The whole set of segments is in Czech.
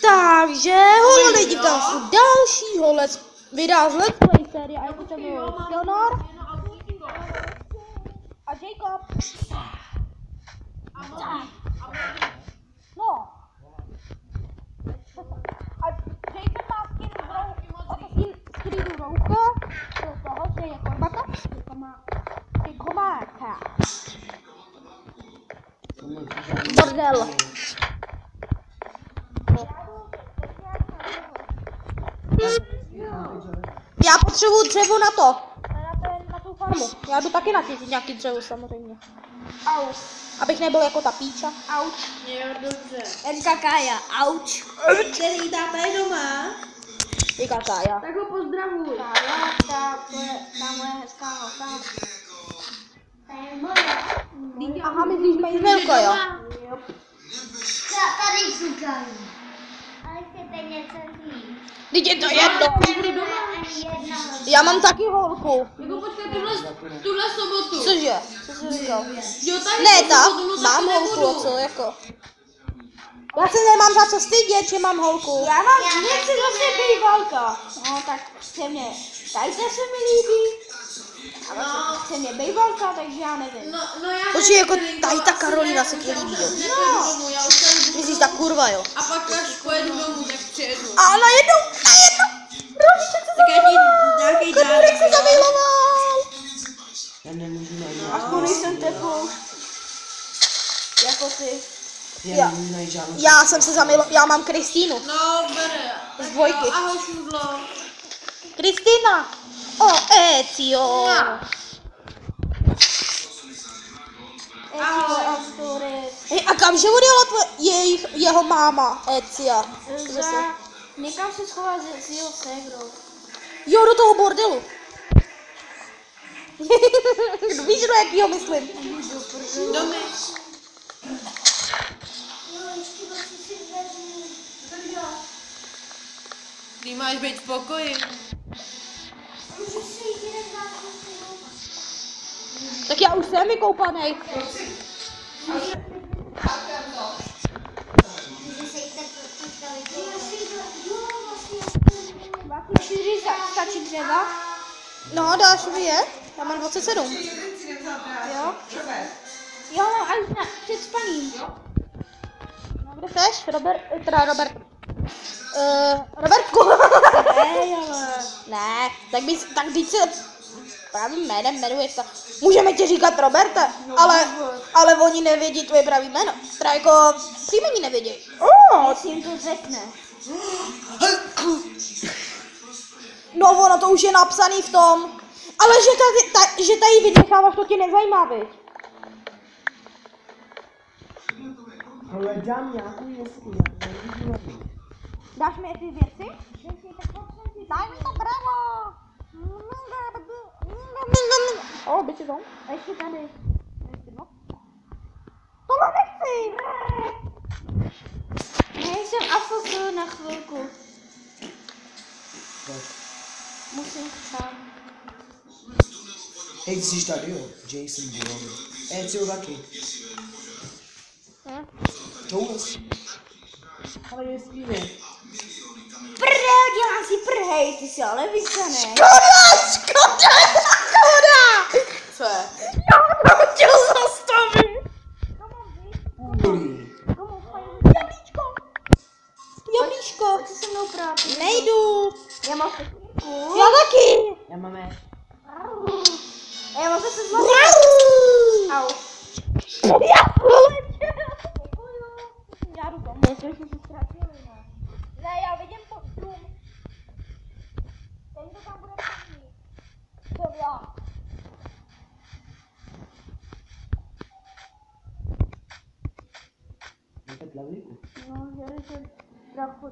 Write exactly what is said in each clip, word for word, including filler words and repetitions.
Takže holo lidi, tam jsou dalšího let's videa z Let's Play série a jako tam je Leonor a Jacob. No. A Jacob má skin Assassin's Creed Rouka, to toho, že je korbata, Jacob má Jacob má bordel. Já potřebuju dřevo na to. Na, na tu farmu. Já jdu taky na ty nějaký dřevo samozřejmě. Au. Abych nebyl jako ta píča. Auč. Jo, dobře. N K K ja, auč. Který táta je doma. Jaká Kája? Tak ho pozdravuj. Kája, ta, to je ta moje hezká holka. To je moje. Aha, myslíš mají velko, jo? Tady říkají. Ale chcete něco říct? Teď je to jedno. Já mám taky holku. Jako počkej, tuhle, tuhle sobotu. Cože? Co jsi říkal? Jo, tady Ne, tu tak, sobotu, no, mám taky holku, nebudu. a co jako? Já se nemám za co stydět, že mám holku. Já mám, nechci zase bývalka. No tak chce mě, tady se mi líbí. Ale No. chce mě bývalka, takže já nevím. No, no já Počkej, jako nevím, tady no, ta asi Karolina ne, se ti já líbí, už jo? asi nepojedu domů, já už tady budu. Myslíš ta kurva, jo? A pak až pojedu domů, tak přijedu. A najednou, najednou, Rodiček se Tak já ti nějaký Konurek se dárek, jo? zamiloval. Já nemůžu najít. Aspoň nejsem teplou. Jako ty. Já. Já nemůžu najít žádnou. Já jsem se zamiloval, já mám Kristýnu. No, bere. Z dvojky. Jo, ahoj, šmudlo. Kristýna! O, Ezio! Ezio Autorec. Hej, a kamže odjela tvoje, jejich, jeho máma, Ezia? Za... Někam se schová s jeho ségrou. Jo, do toho bordelu. Víš, do jakýho myslím? Domy. Ty máš být v pokoji. Tak já už jsem vykoupanej. čtyři stačí dřeva. No, dáš mi je? Já mám dvacet sedm. Jo? Jo, mám až na, před spaním. No, kde seš? Robert, eh, teda Robert. Uh, Robertku. Hej, ale. Ne, tak bys, tak teď se pravým jménem jmenuješ to. Můžeme ti říkat Roberte, ale, ale oni nevědí tvoje pravý jméno. Teda jako příjmení nevědí. Oh, Jestli jim to řekne. no ono to už je napsaný v tom. Ale že tady, ta, že tady vynecháváš, to tě nezajímá, viď? Ale dám nějakou jeskyni. Dáš mi ty věci? Daj mi to brevo! O, byť to. A ještě tady. No. Tohle nechci! Hej, jsem afk na chvilku. Musím chcát. Hej, ty jsi tady, jo? Jason Bourne. Ezio taky. Hm? Tohle. Ale jeskyně. Prdel, dělám si prhej, ty jsi ale vyčanej. Škoda, škoda, škoda! Co je? Já to chtěl zastavit! Půlí. Jablíčko! Jablíčko! Chci se mnou prát. Nejdu! Já mám fotku. Já taky! Já máme. A já mám zase zlatou. Au. Já Já jdu tam. Já jsem se ztratili, no. Ne, já vidím to dům. Ten to tam bude první. Jsem já. Máte tlavíku? No, že jsem trochu.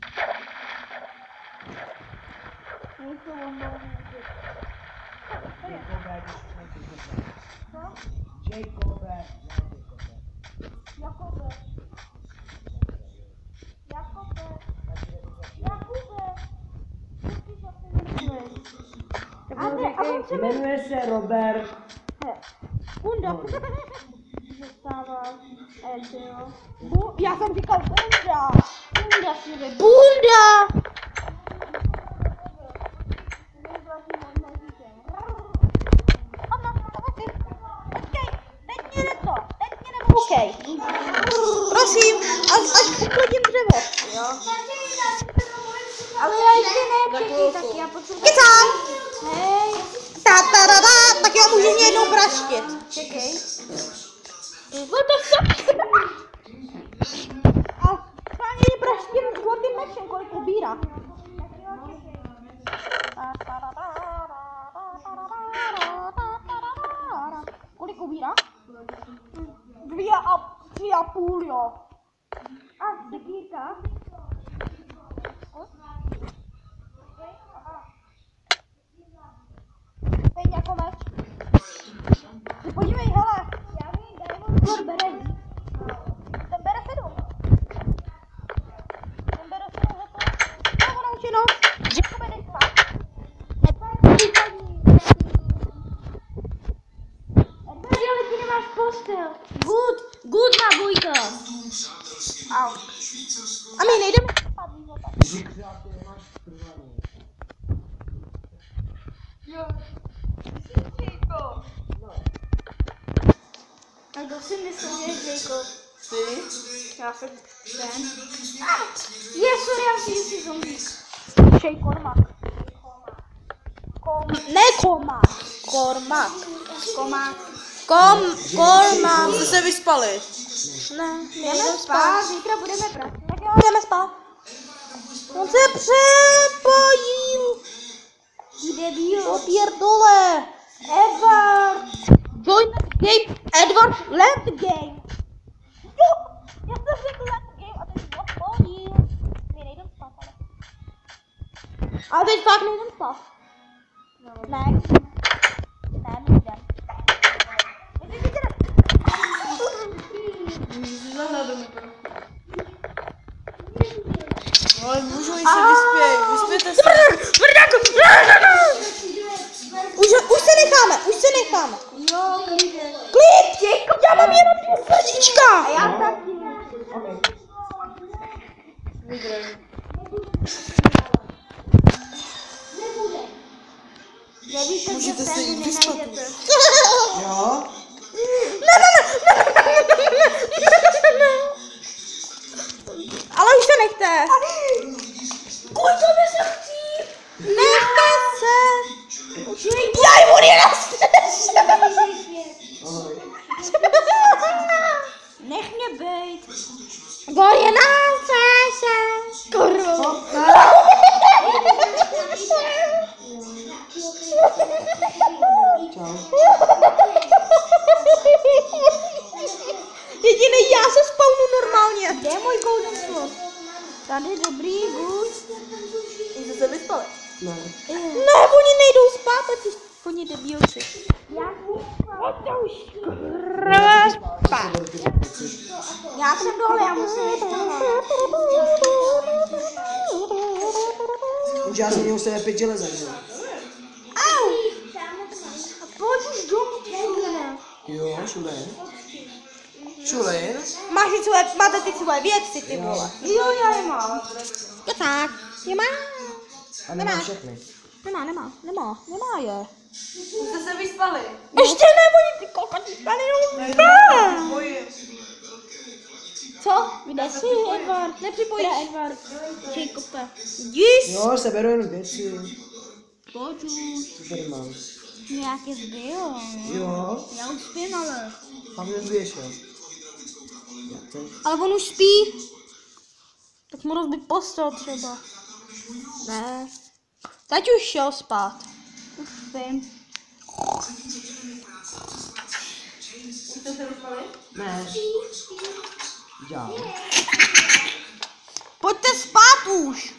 Nejsou omlouvám. Jakobe, Co? Jakobe. Jakobe. Jakobe. Jakube. Musíš o tom myslet. A ne, a on se mi Jmenuje se Robert. Bunda. dostává. A jak to jo? Bu- Já jsem říkal bunda. Bunda si Bunda! Okej. Prosím, až, až uklidím dřevo. Ale já ještě ne všechny, tak já potřebuji. Kecám! Hej, Ta, ta, ta, ta, tak já můžu mě jednou praštit. čekej. What the fuck? A schválně praštím zlatým mečem, kolik ubírá. Kolik ubírá? Dvě a, tři a půl, jo. A sekírka? Teď jako meč. Ty podívej, hele. Já vím, Diamond Sword bere víc. Ten bere sedm. Ten bere sedm za to. No, naučeno. Jacobe, dej spát. Ty, ale ty nemáš postel. Good, good má bojka. Au. A my nejdeme spát, víš, tak. A kdo si myslel, že je Jacob? Ty? Já jsem ten. Je, sorry, já si jsi zombík. Šej Kormak. Kom, ne Komak. Kormak. Komák. Kom, Kormak. Jste se vyspali. Ne, Jdeme spát, zítra budeme pracovat. Tak jo, jdeme spát. On se přepojil. Kde byl? Do pierdole. Edward. Join the game. Edward left the game. Jo, já jsem řekl left the game a teď odpojil. My nejdem spát, ale. Ale teď fakt nejdem spát. Ne. Ne, my jdem. My si jdeme. Ale můžu jít se vyspět. Vyspěte se. Už, už se necháme, už se necháme. Jo, klidně. Klid! Já mám jenom dvě srdíčka. A já taky. Nevíte, Můžete že se jít tady vyspat. nenajdete. Jo? Ne, ne, ne, ne, ne, ne. Ale už se nechte. Kolik to by se chtít? Nechte se. Já jim odjedu. Nech mě bejt. Gorje na se. Kurva. Čau. Jediný já se spawnu normálně. Kde je můj golden slot? Tady dobrý, good. Jste se vyspali. Ne. Ne, oni nejdou spát, a ty oni debilci. Já Spát. Já jsem dole, já musím jít tohle. Už já jsem měl sebe pět železa, že? Au. A pojď už domů, Čengele. Jo, všude. Šulin. Máš ty svoje, máte ty svoje věci, ty vole. Jo, já je mám. Je tak. Je má. A nemám Nemá. všechny. Nemá, nemá, nemá, nemá je. Jste se vyspali. Ještě ne, oni ty kokoti tady jenom Boji. Co? Kde jsi, Edward? Nepřipojíš. Kde Edward? Jacobe. Jis. Jo, seberu jenom věci. Pojď už. Super mám. Nějaké zbyl. Jo, Já už spím, ale. a mě zvěšel. Já teď. Ale on už spí. Tak mu rozbít postel třeba. Ne. Teď už šel spát. Už spím. Jste se vyspali? Ne. Já. Pojďte spát už.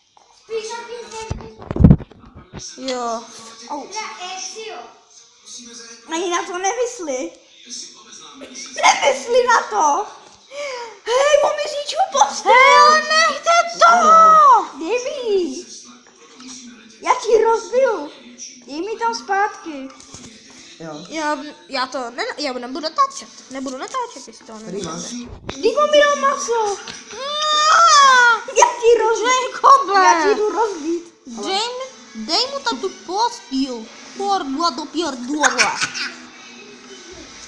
Jo. Au. Ani na to nevysli. Nevysli na to. Hej, on mi zničil postel. Hej, nechte to. Debbie. Já ti rozbiju. Dej mi tam zpátky. Jo. Já, já to ne, já nebudu natáčet. Nebudu natáčet, jestli to Tady nebudu. máš. Dej mi dám maso. Já ti Dej, dej mu tam tu postil. Pordla do pierdla.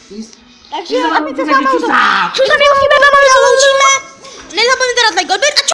Takže, Čusa, aby se čusa, sama čusa. Čusa, my musíme, máme, se loučíme. Nezapomeňte dát like, odběr a čau.